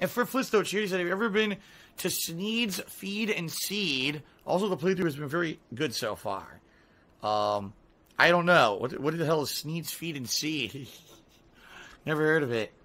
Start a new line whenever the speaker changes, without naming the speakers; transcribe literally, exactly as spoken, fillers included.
And for Flintstone Charity said, have you ever been to Sneed's Feed and Seed? Also, the playthrough has been very good so far. Um, I don't know. What, what the hell is Sneed's Feed and Seed? Never heard of it.